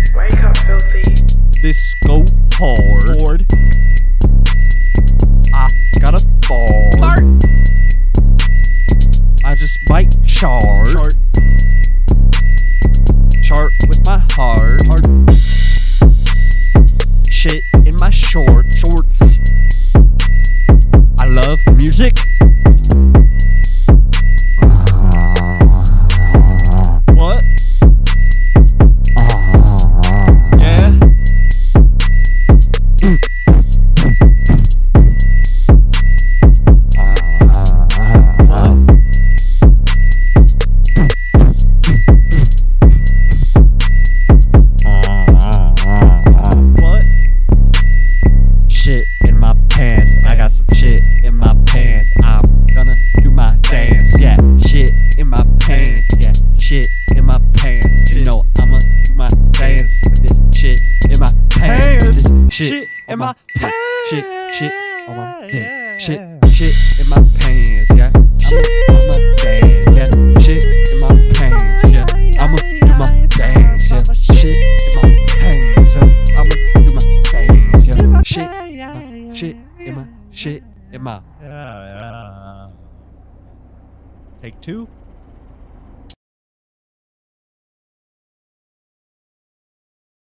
Wake up, filthy. This go hard. I got a fart. I just might chart with my heart. Shit in my shorts. I love music. What? Yeah. What? Shit in my pants. I got some shit in my pants. I'm gonna do my dance. Yeah, shit in my pants. Yeah, shit in my pants. You know I'ma do my dance with this shit in my pants. This shit in my pants. Shit on my dick. Shit in my pants. Yeah, I'ma do my dance. Yeah, shit in my pants. Yeah, I'ma do my dance. Yeah, shit in my pants. Yeah, I'ma do my dance. Yeah, shit in my. Take two.